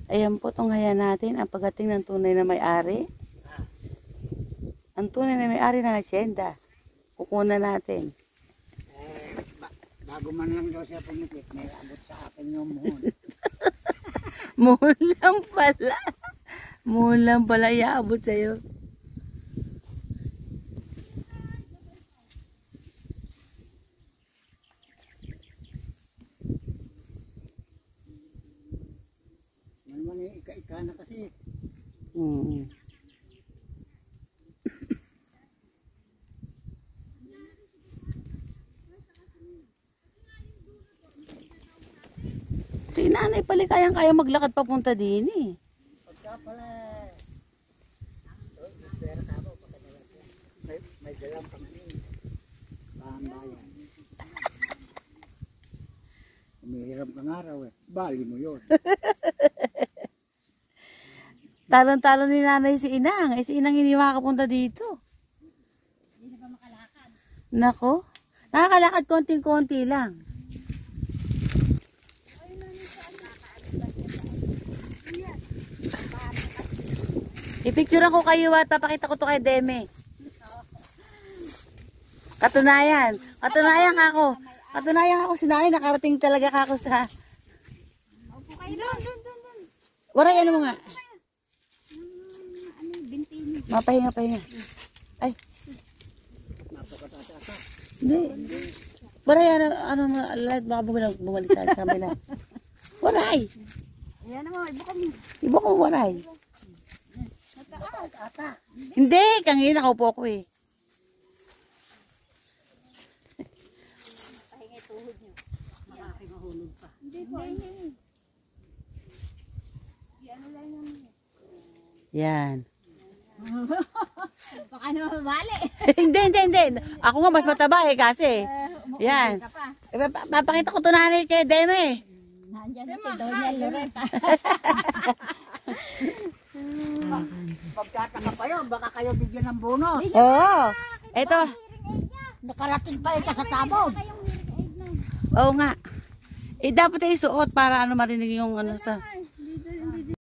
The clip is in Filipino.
Ayan po, tunghayan natin ang pagdating ng tunay na may-ari. Ang tunay na may-ari ng asyenda. Kukunan natin. Bago man lang daw siya pumikit, may abot sa akin yung muhon. Muhon lang pala. Muhon lang pala iaabot sa'yo. Naman eh, ika-ika na kasi. Si nanay pala kayang-kaya maglakad papunta din eh. Pagka pala, pera ka mo, may dalang pang bahan-bayan. Umihiram kang araw eh, bali mo yun. Talon-talon ni nanay si Inang. Eh si Inang hindi makapunta dito. Hindi na ba makalakad? Nako. Nakakalakad konting-konti lang. I-picturean ko kayo at papakita ko to kay Deme. Katunayan. Katunayan ako. Katunayan ako si nanay. Nakarating talaga ako sa... Opo kayo doon. Waray, ano mo nga? Binti niyo. Mapahinga. Ay. Napakatataas. Hindi. Waray, ano mga... Baka bumalik tayo sa kabila. Waray. Ayan naman, ibuka mo. Iba ko waray. Hindi, kanina nakaupo ako eh. Pahinga tuhod niyo. Makakimahulog pa. Hindi po. Ano lang yun. Yan. Baka naman mabali. Hindi. Ako nga mas mataba eh kasi. Yan. Ka pa. Papakita ko to nanay kay Deme. Nandiyan na si Doña Loretta. Pagkataka pa yun, baka kayo bigyan ng bonus. Oo. Ito. Nakarating pa yun ka sa tabog. Oo nga. Eh dapat ay suot para ano marinig yung ano sa...